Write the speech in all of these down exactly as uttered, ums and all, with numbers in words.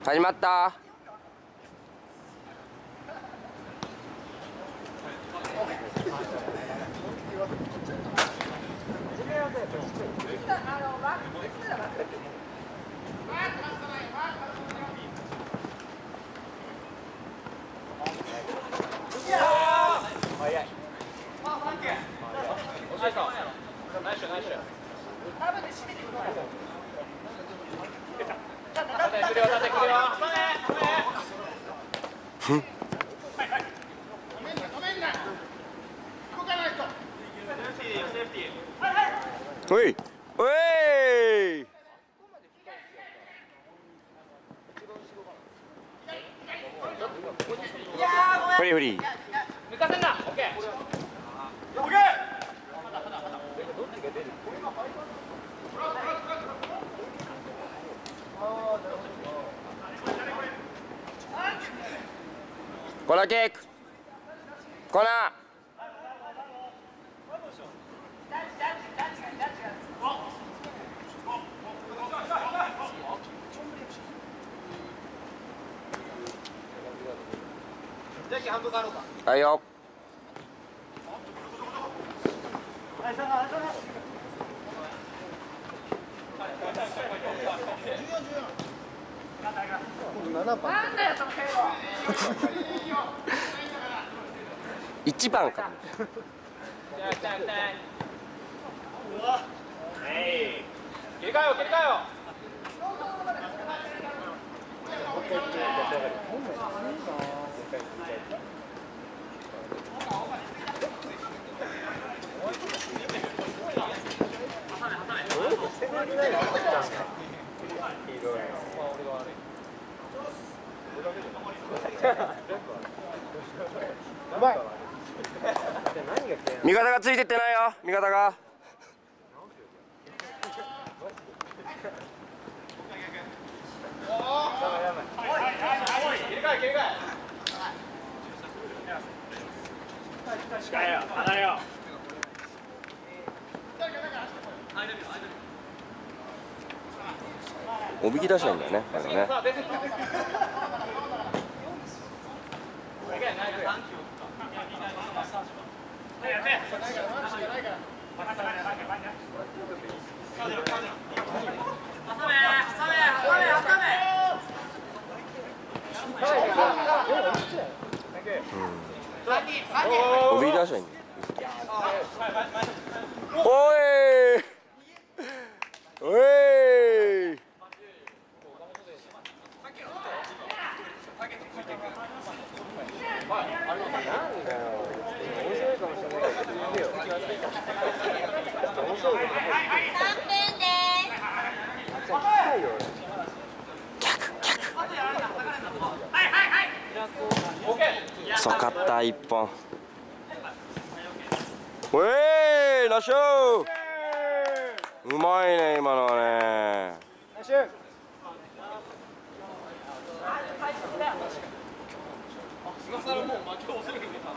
始まった。早い。惜しいさ。ナイスナイス。縦くるよ、縦くるよ。ふん。おい、おい。フリーフリー。抜かせんな。オッケー。オッケー。コーナーキック。コーナー。はいよ。一番か。切り替えよ、切り替えよ。味方がついてってないよ、味方が。切り替え、切り替え。近いよ、離れよ。おびき出したいんだよね、これね。おびき出したいんだよ。おいおい。遅かった一本。おい、ナイスシュー。うまいね今のはね。ナイスシュー。今更もう負けを恐れるんだ。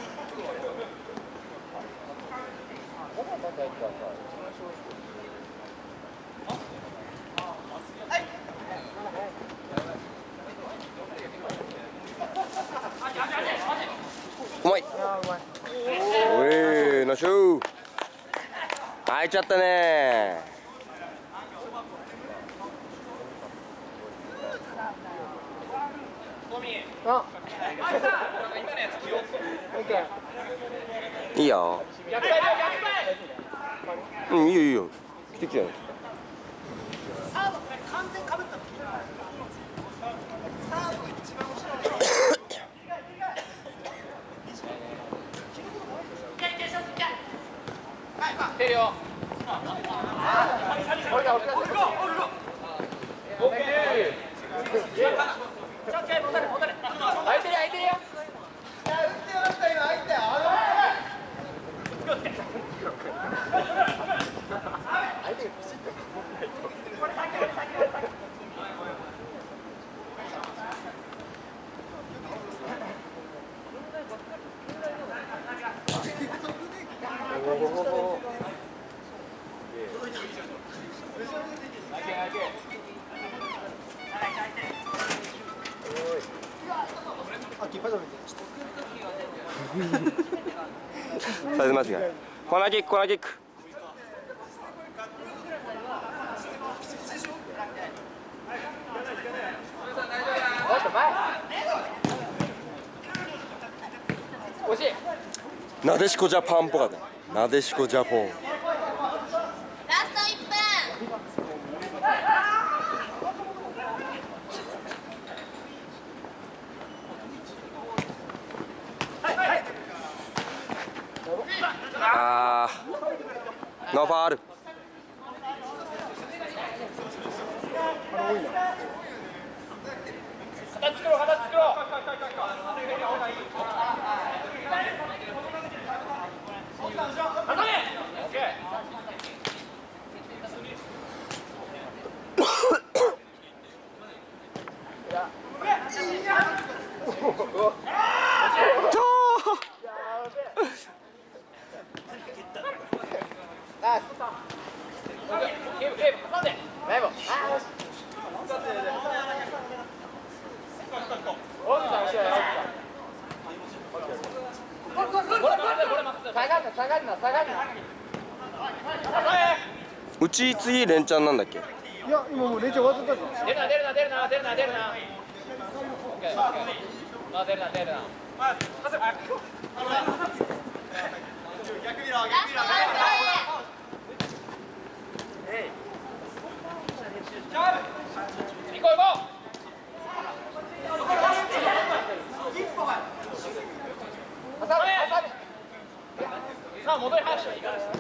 うまい。おい、ナイスシュー。開いちゃったね。いいよ。うん、いいよいいよ。来て来てよ。サードこれ完全かぶった時。サードが一番後ろで。来てるよ。オッケー。開いてる開いてるよ。いや、打ってよかった今開いたよ。相手がピシッと。 サイズ間違い。コーナーキックコーナーキック。なでしこジャパンっぽかった。なでしこジャポン。 ラストいっぷん。 あー、ノーファール。 形作ろう形作ろう。下がるな下がるな。 うち次連チャンなんだっけ？ いや、今もう連チャン終わってたじゃん。 出るな出るな出るな出るな出るな。オッケーオッケー。あ出るな出るな。 逆見ろ逆見ろ。 行こう行こう。さあ戻り話。